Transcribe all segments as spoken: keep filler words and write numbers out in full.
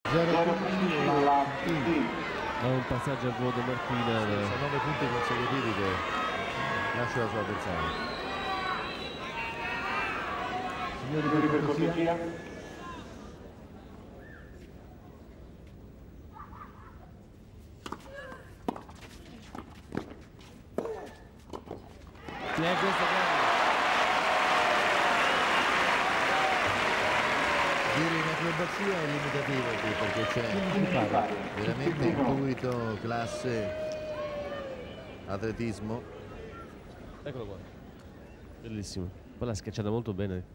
zero punti la Martina. Ha un passaggio a vuoto Martina. Sono nove punti consecutivi che lascia la sua avversario. Signori, per cortesia. È questa Dire in acrobazia è limitativo qui perché c'è veramente intuito, classe, atletismo. Eccolo qua. Bellissimo. Poi l'ha schiacciata molto bene.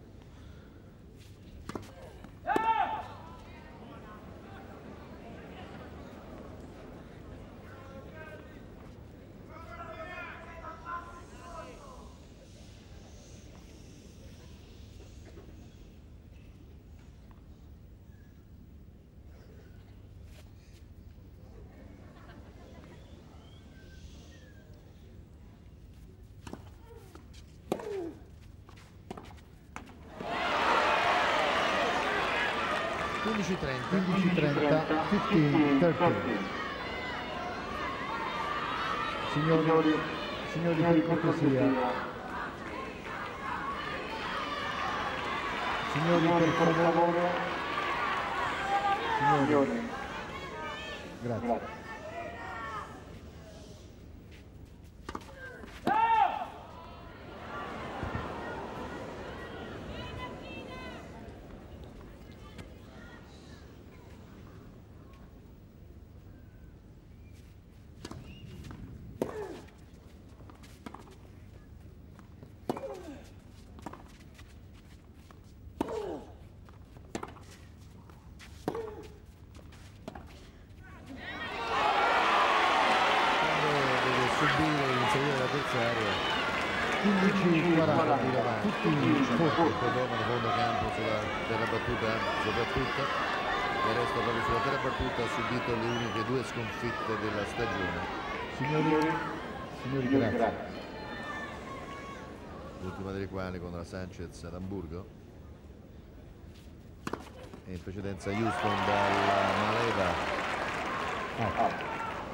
quindici trenta. quindici trenta, quindici trenta. Signori, signori per cortesia. Signori per favore. Signori. Grazie. quindici quaranta tutti forti, poi tornano fondo campo sulla terra battuta soprattutto, il resto proprio sulla terra battuta ha subito le uniche due sconfitte della stagione. Signori, signori grazie. L'ultima delle quali con la Sanchez ad Amburgo e in precedenza Houston dalla Maleva. Ah.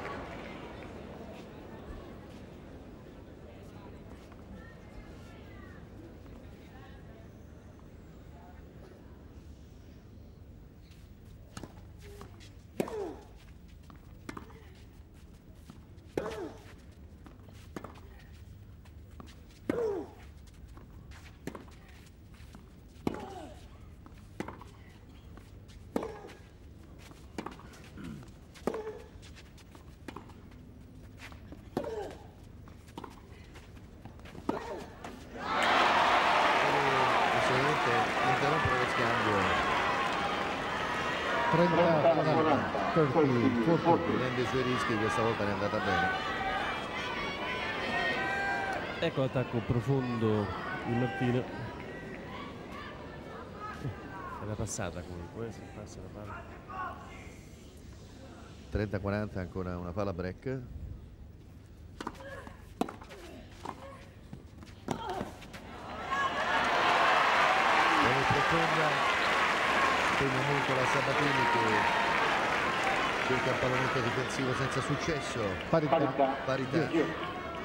trenta quaranta, prende i suoi rischi, questa volta ne è andata bene. Ecco l'attacco profondo di Martina. Era passata comunque, si passa la palla. trenta quaranta, ancora una palla break. Viene profonda. Segna molto la Sabatini che cerca il pallonetto difensivo senza successo. Parità. Parità.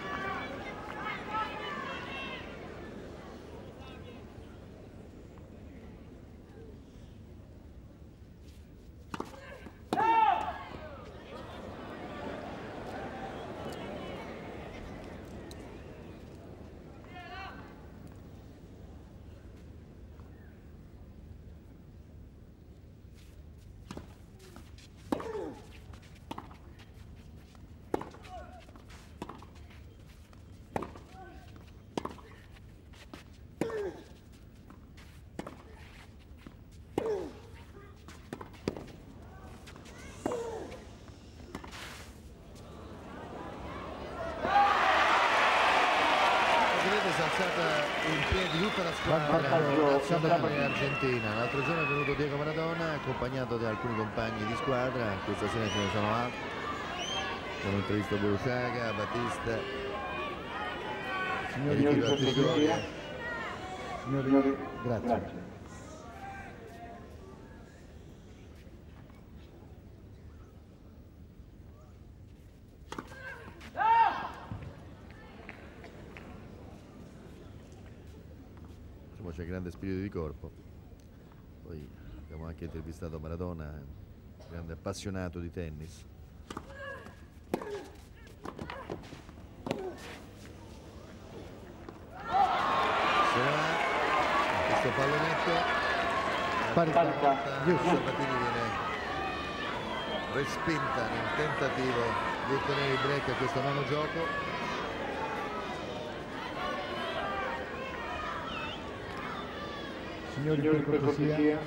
Si è alzata in piedi tutta la squadra nazionale argentina. L'altro giorno è venuto Diego Maradona accompagnato da alcuni compagni di squadra, questa sera ce ne sono altri. Abbiamo intervistato Borushaga, Battista, Signori, signori, signori, grazie. c'è grande spirito di corpo. Poi abbiamo anche intervistato Maradona, grande appassionato di tennis. Se ne va questo pallonetto, Parità. Sabatini viene respinta nel tentativo di ottenere il break a questo nono gioco. Signori, per cortesia.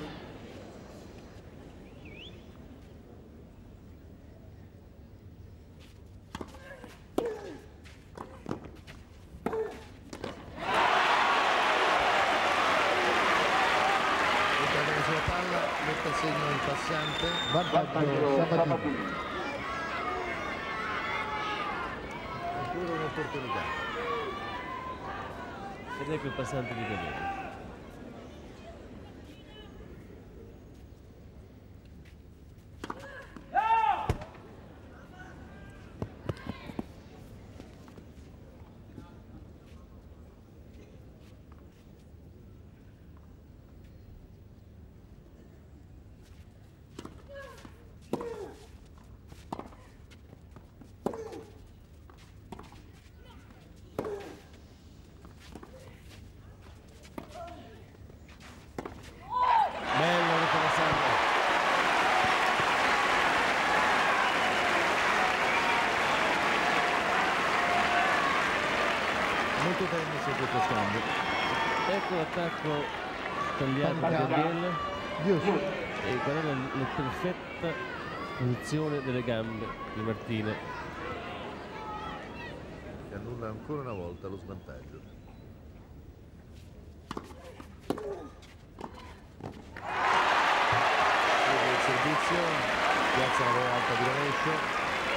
Entrata sulla palla, mette a segno il passante. Vantaggio Sabatini. Ancora un'opportunità. Ed ecco il passante di Gabriele. Bello rete da Sandro. Molto tennis in questo scambio. Ecco l'attacco tagliato da Gabriele e guardate la perfetta posizione delle gambe di Martina. Che annulla ancora una volta lo svantaggio. Il servizio, piazza la bolla alta di rovescio.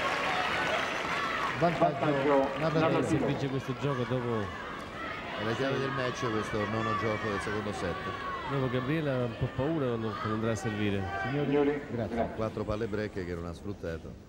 Vantaggio Se narrativo. vince questo gioco dopo, È la chiave del match questo nono gioco del secondo set. dopo Gabriele ha un po' paura quando, quando andrà a servire. Signori, grazie. Quattro palle break che non ha sfruttato.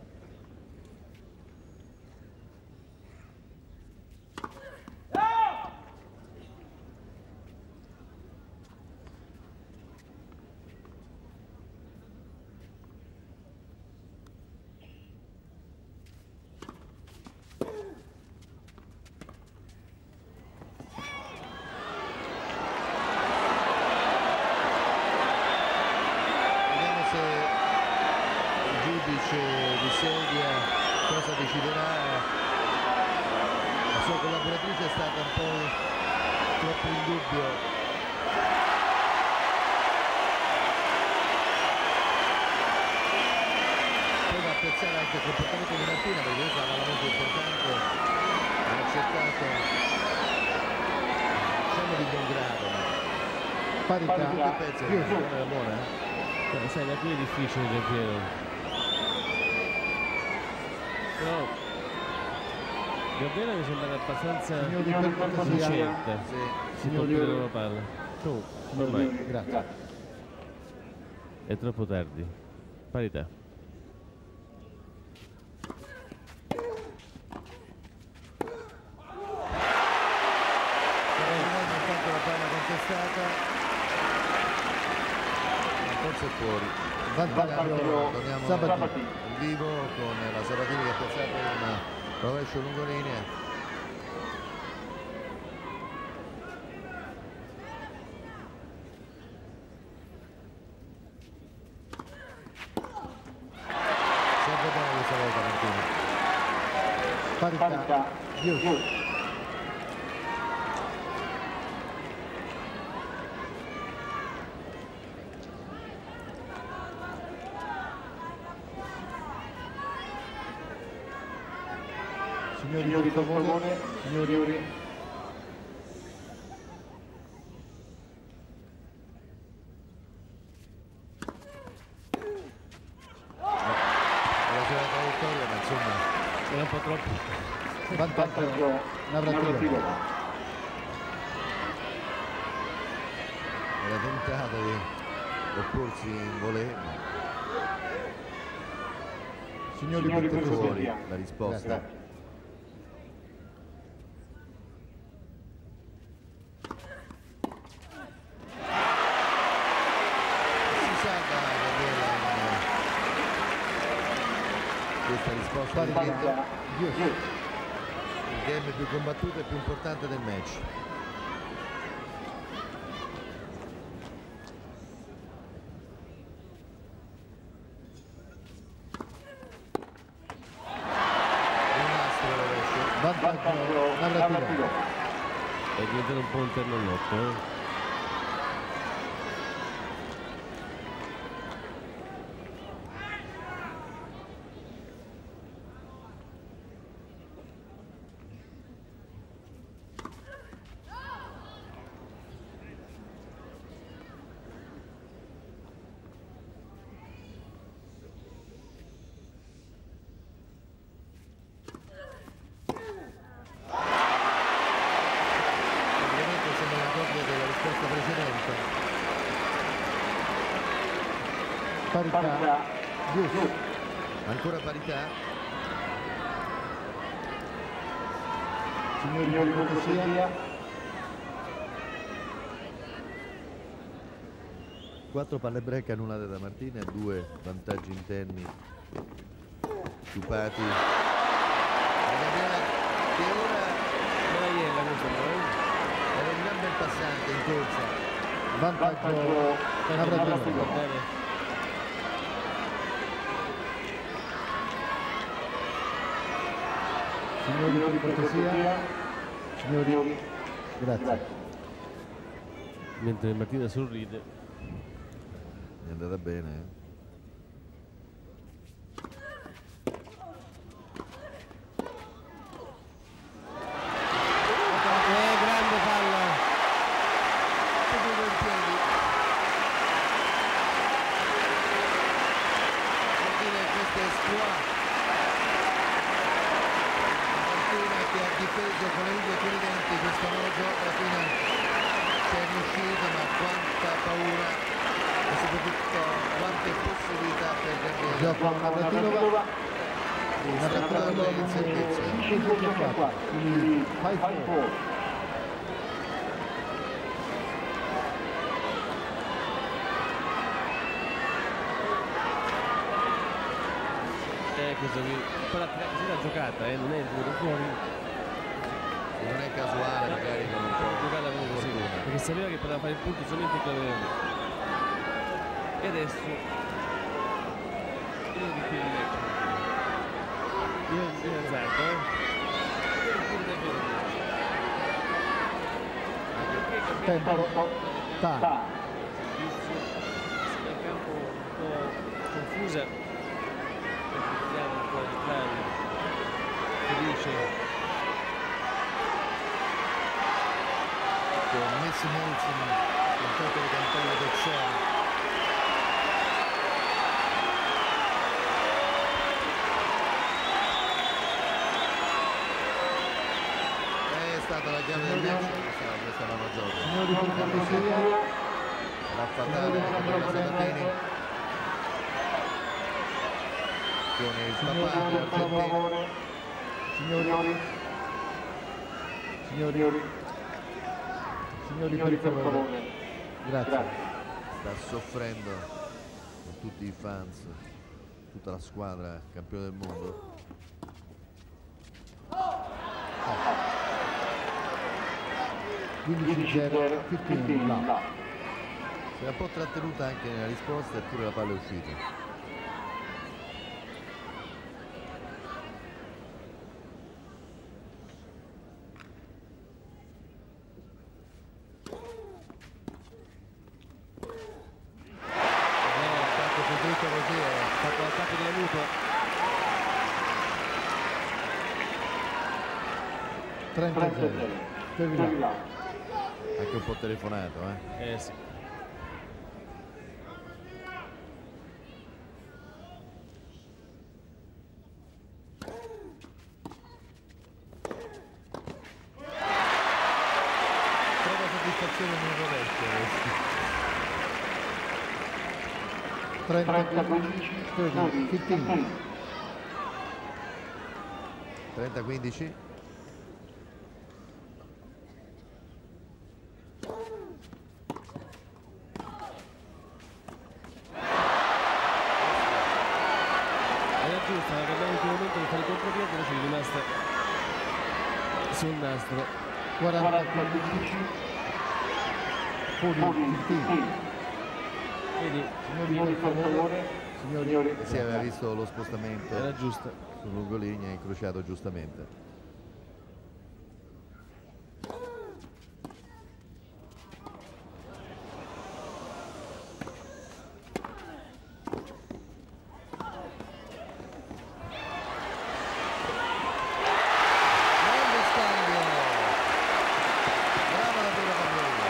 Vediamo se il giudice di sedia cosa deciderà. La sua collaboratrice è stata un po' troppo in dubbio. Poi da apprezzare anche il comportamento di Martina, perché questa è una palla molto importante, ha accettato, diciamo di buon grado, ma Parità. tutti i pezzi Chiuso. era buona, eh? Eh, sai, da qui è difficile Giampiero. Però Gabriele mi sembra abbastanza Signori, per cortesia. lucente. Sì. Si tocca la loro palla. Tu, ormai Grazie. è troppo tardi. Parità. Intanto la palla contestata, forse è fuori. Vantaggio Torniamo Sabatini. in vivo con la Sabatini che ha piazzato un rovescio lungolinea. Serve bene questa volta Martino. Parità. Chiuso. Signori, per favore. Signori. La sua traiettoria, ma insomma Era un po' troppo. Vantaggio narrativo. era tentata di opporsi in volée, Signori, ma per fuori cortesia. la risposta. Grazie. questa risposta di Parità. Glitter. Dios. Il game più combattuto e più importante del match. Un nastro rovescio. Vantaggio Navratilova. È diventato un po' un ternolotto, eh. Ovviamente sembra una copia della risposta precedente. Parità. Dios. Ancora parità. Signori di cortesia. Quattro palle break annullate da Martina e due vantaggi interni stupati da Gabriela, che ora Maiella questa però, eh. era un gran bel passante in corsa. Vantaggio Navratilova. Bene. Signori di cortesia. Signori, grazie. Mentre Martina sorride. È andata bene, eh? Eh, grande palla. Subito in piedi. Vuol dire che questo è squadra. Martina che ha difeso con le unghie e con i denti questo nuovo gioco, alla fine c'è riuscito, ma quanta paura e soprattutto quante possibilità per Gabriele. Gioco Navratilova. Navratilova in servizio. cinque a quattro. Quindi cinque quattro. Eh, questo qui. Poi la, così l'ha giocata, eh, non è venuto fuori. Non è casuale magari con un po' Giocata di proprio così. fortuna. Perché sapeva che poteva fare il punto solamente in quella lì. E adesso. Io di qui di letto. Io di azzardo, eh. Io di qui di letto. Tempo. Ta. Nel campo un po' confusa, vediamo un po' di Claudio felice Con Messi Nelson con tutte le campane del cielo. È stata la chiave del match, questa, questa è la gioco. Signori di cortesia. La fatale per la Sabatini con il papà argentino. Signori. Signori. Signori per favore. Grazie. Sta soffrendo con tutti i fans, tutta la squadra campione del mondo. quindici zero, quindici là. Si è un po' trattenuta anche nella risposta, eppure la palla è uscita. trenta zero. Per là. Anche un po' telefonato, eh? Eh sì. Trova soddisfazione nel rovescio. trenta quindici. quindici. trenta quindici. giusto, stava cambiando in quel momento per fare il contropiede, invece è rimasta sul nastro. quaranta quindici. quindici. Vedi, Signori, per favore. Signori, Si aveva visto lo spostamento era giusta. su lungolinea, incrociato giustamente. Grande scambio! Brava la prima Gabriella.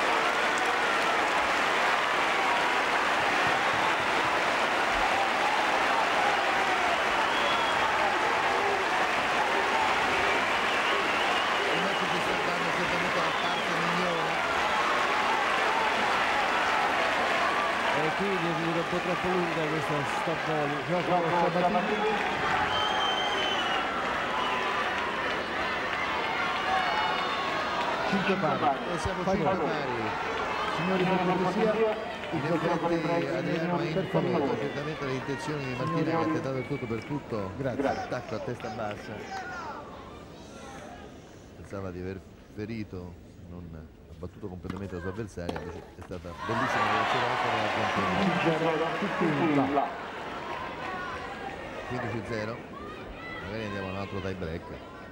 Il match ci sta dando certamente la parte migliore. E quindi è venuta un po' troppo lunga questa stop volley. gioco Sabatini. cinque pari. E siamo Fai cinque gol. pari. Signori, per cortesia, In il giocatore effetti Adriano ha prende per intuito favore. certamente le intenzioni di Martina, che ha tentato il tutto per tutto. Grazie. Attacco a testa bassa. Pensava di aver ferito, non ha battuto completamente la sua avversaria, invece è stata bellissima la reazione anche della conferma. Là. quindici a zero. Magari andiamo a un altro tie break.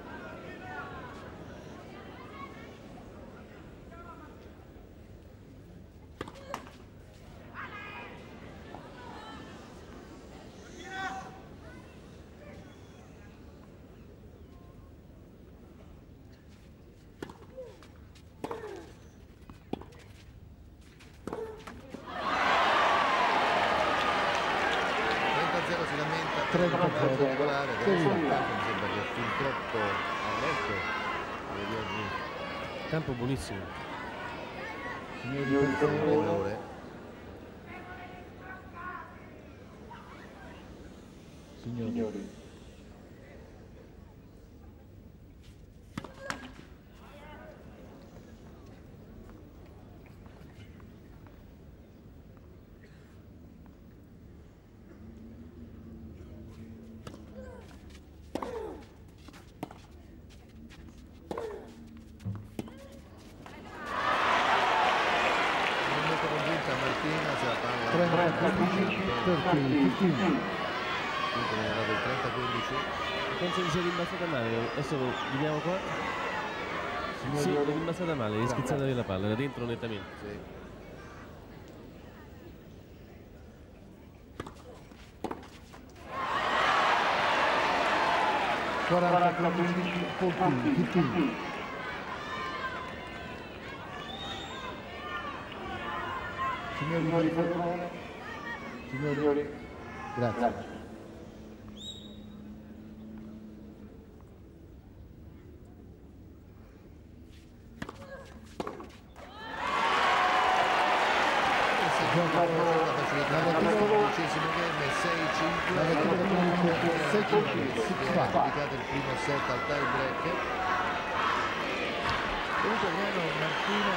trenta a zero si lamenta trenta a zero. particolare, adesso il Sì. campo mi sembra che è fin troppo aperto. Vedi oggi Campo buonissimo. Signori, per favore. ore. Signori. Non molto convinta Martina, se la palla trenta quindici per quindici. quindi è arrivato il trenta quindici. Penso che sia rimbalzata male. Adesso lo vediamo qua. Sì, è rimbalzata male, è schizzata via la palla, era dentro nettamente. Sì. quaranta quindici. quindici. Signori, per favore. Signori, grazie. Si gioca con la facilità del dodicesimo game, sei cinque. La vettura di Comunque, sei cinque, Viene sei cinque. dedicato il primo set al tie break. Comunque Adriano, Martina,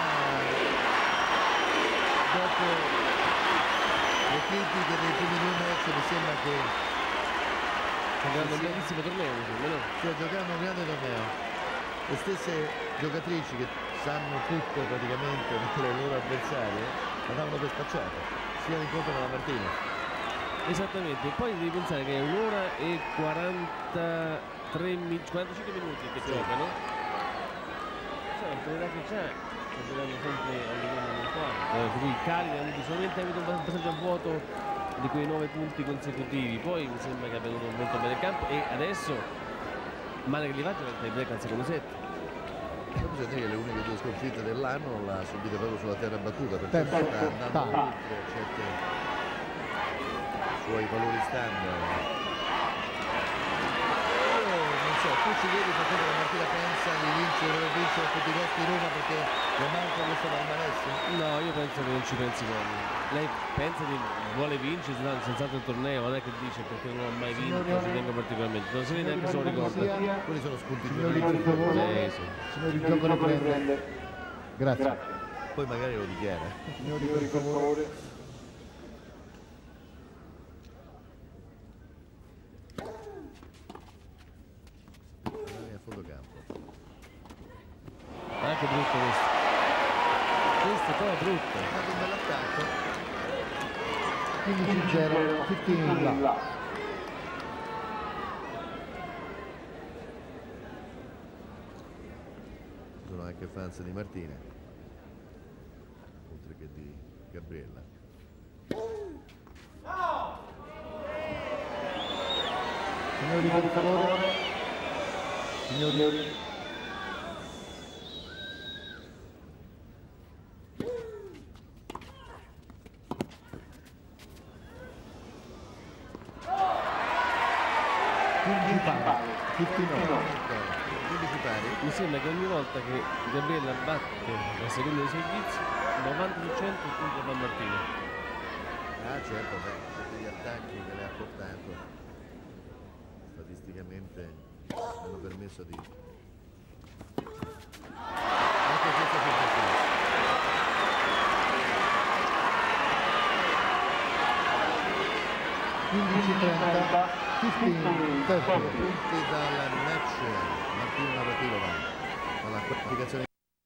dopo le critiche dei primi due match, mi sembra che Sta giocando un bellissimo torneo, mi sembra, no? stia giocando un grande torneo. Le stesse giocatrici che sanno tutto praticamente delle loro avversarie la davano per spacciata, sia l'incontro della Martina. Esattamente, poi devi pensare che è un'ora e quarantatré mi- quarantacinque minuti che Sì. giocano. Cioè, la qualità che c'è, sta giocando sempre a livello del quarto. Eh, per cui cari, ha avuto solamente ha avuto un passaggio a vuoto di quei nove punti consecutivi, poi mi sembra che abbia avuto molto bene il campo e adesso male che li va gioca il break al secondo set. Poi bisogna dire che le uniche due sconfitte dell'anno l'ha subita proprio sulla terra battuta, perché Tempo, sta andando time. oltre certi suoi valori standard. Io non so, tu ci vedi perché la Martina pensa di vincere o vincere a tutti i costi Roma perché le manca questo palmarès? No, io penso che non ci pensi proprio. Lei pensa di vuole vincere, no, senz'altro il torneo, non è che dice perché non ho mai vinto, ci tengo particolarmente. Non si vede anche se lo ricorda. Quelli sono spunti Signori, per giornalistici. favore. Sì, sì. Signori, il gioco riprende. Grazie. Poi magari lo dichiara. Signori, per favore. brutto questo. Questo è proprio brutto. È stato un bel attacco. quindici zero, quindici là. Sono anche fans di Martina, oltre che di Gabriella. Signori, per favore. Signori. quindici pari, ventinove. quindici pari. Mi sembra che ogni volta che Gabriella batte la seconda di servizio, il novanta per cento il punto va a Martina. Ah certo, beh, tutti gli attacchi che le ha portato statisticamente hanno permesso di... Ecco questo è il quindici trenta, quindici trenta. punti dal match Martina Navratilova alla qualificazione.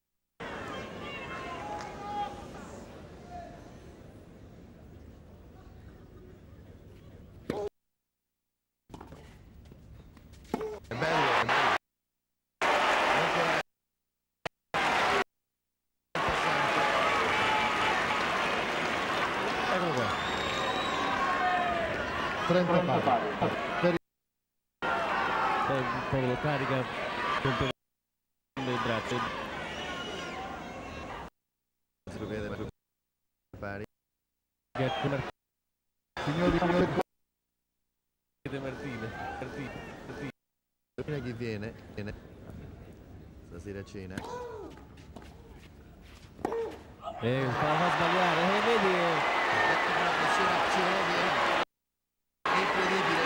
È bello, è bello. Ancora Eccolo qua. trenta pari. Per Poi un po' lo carica con il braccio. si lo vede pari. signori, signori. Martina, Martina, Martina. Chi viene? Viene stasera a cena. Eh, fa, fa sbagliare, eh, vedi? Ecco una pressione psicologica incredibile.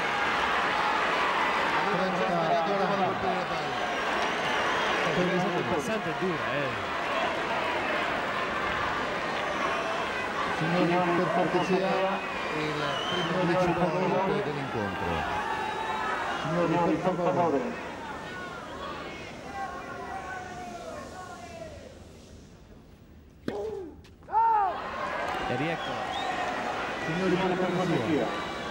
Aveva già sbagliato prima di colpire la palla. Il passante è dura, eh. Signori, per cortesia. Il primo vincitore dell'incontro. Signori, per favore. E rieccola. Signori, per cortesia.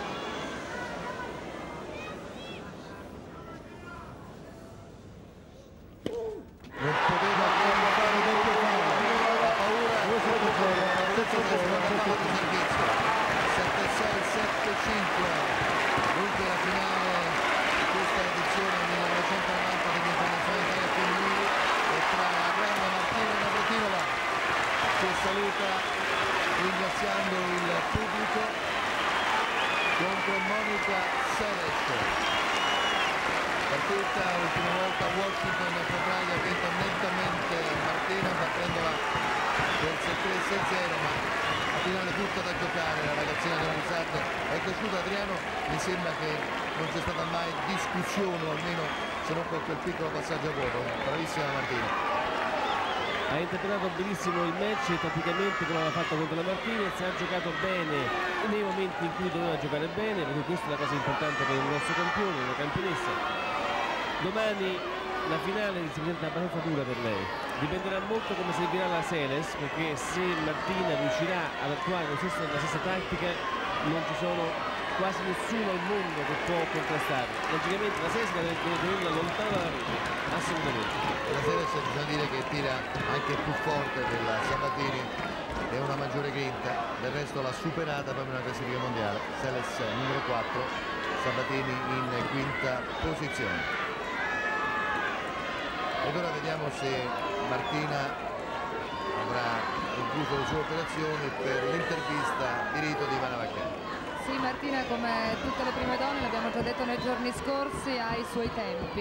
Non poteva fare doppio fallo. La paura senza che sia una palla di servizio. sette sei sette cinque. Dunque la finale di questa edizione millenovecentonovanta degli internazionali Italia femminili è tra la grande Martina Navratilova che saluta ringraziando il pubblico contro Monica Seles. Partita l'ultima volta a Washington nel febbraio ha vinto nettamente Martina battendola per sette sei zero, ma a finale tutta da giocare la ragazzina del Musat è cresciuta. Adriano, mi sembra che non c'è stata mai discussione, o almeno se non con quel piccolo passaggio a vuoto. Bravissima Martina. Ha interpretato benissimo il match, tatticamente come aveva fatto contro la Martinez, ha giocato bene nei momenti in cui doveva giocare bene, perché questa è la cosa importante per un nostro campione, una campionessa. Domani la finale si presenta abbastanza dura per lei, dipenderà molto come servirà la Seles, perché se Martina riuscirà ad attuare lo stesso, la stessa tattica non ci sono quasi nessuno al mondo che può contrastare. Logicamente la Seles deve tenerla lontana dalla rete, assolutamente. La Seles bisogna dire che tira anche più forte della Sabatini e una maggiore grinta, del resto l'ha superata proprio nella classifica mondiale. Seles numero quattro, Sabatini in quinta posizione. Ed ora vediamo se Martina avrà concluso le sue operazioni per l'intervista di rito di Ivana Vaccari. Sì, Martina, come tutte le prime donne, l'abbiamo già detto nei giorni scorsi, ha i suoi tempi.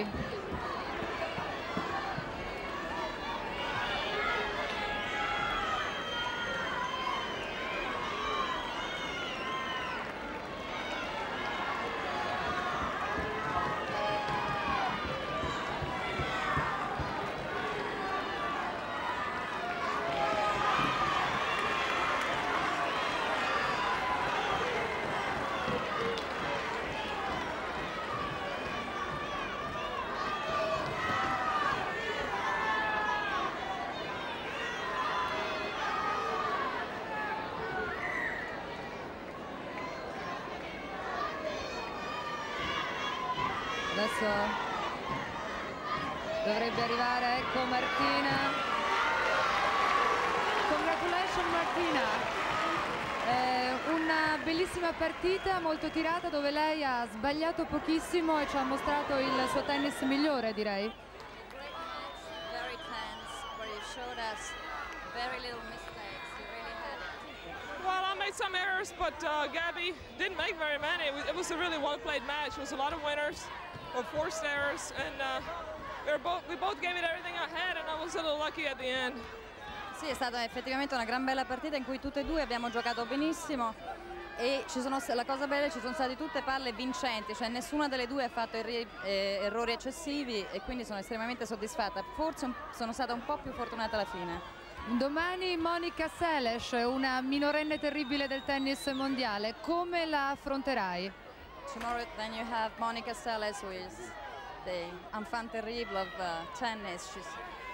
Adesso dovrebbe arrivare, ecco Martina. Congratulations Martina. Eh, una bellissima partita, molto tirata, dove lei ha sbagliato pochissimo e ci ha mostrato il suo tennis migliore, direi. Great match, very tense, where you showed us very little mistakes. You really had it. Well, I made some errors, but uh, Gabby didn't make very many. It was, it was a really well-played match. It was a lot of winners or forced errors, and uh, we, were both, we both gave it everything I had, and I was a little lucky at the end. Sì, è stata effettivamente una gran bella partita in cui tutte e due abbiamo giocato benissimo e ci sono, la cosa bella, ci sono state tutte palle vincenti, cioè nessuna delle due ha fatto erri, eh, errori eccessivi e quindi sono estremamente soddisfatta. Forse un, sono stata un po' più fortunata alla fine. Domani Monica Seles, una minorenne terribile del tennis mondiale, come la affronterai? Tomorrow then you have Monica Seles, who is the enfant terrible of uh, tennis. She's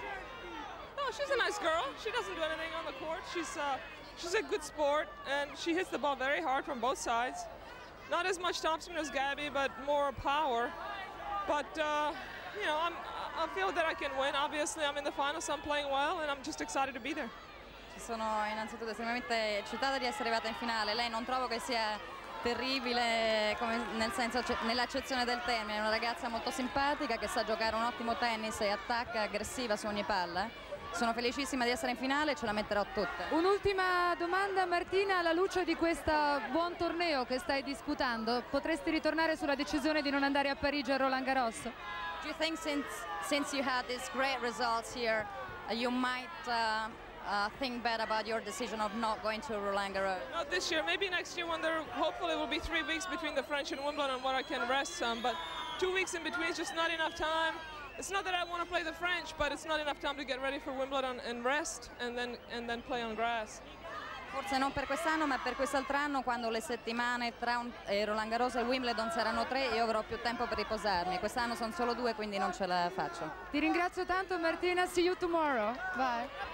No, she's a nice girl. She doesn't do anything on the court. She's uh, she's a good sport, and she hits the ball very hard from both sides. Not as much topspin as Gabby, but more power. But uh, you know, I'm, I feel that I can win. Obviously, I'm in the finals, so I'm playing well, and I'm just excited to be there. Sono innanzitutto estremamente eccitata di essere arrivata in finale. Lei non trovo che sia terribile, come nel senso, nell'accezione del termine. È una ragazza molto simpatica che sa giocare un ottimo tennis e attacca aggressiva su ogni palla. Sono felicissima di essere in finale e ce la metterò tutta. Un'ultima domanda Martina, alla luce di questo buon torneo che stai disputando, potresti ritornare sulla decisione di non andare a Parigi a Roland Garros? Do you think since, since you had these great results here, uh, you might uh, uh, think bad about your decision of not going to Roland Garros? Not this year, maybe next year when there hopefully will be three weeks between the French and Wimbledon where I can rest some, but two weeks in between is just not enough time. It's not that I want to play the French, but it's not enough time to get ready for Wimbledon and rest and then, and then play on grass. Forse non per quest'anno, ma per quest'altro anno, quando le settimane tra un, eh, Roland Garros e Wimbledon saranno tre, io avrò più tempo per riposarmi. Quest'anno sono solo due, quindi non ce la faccio. Ti ringrazio tanto Martina, see you tomorrow. Bye.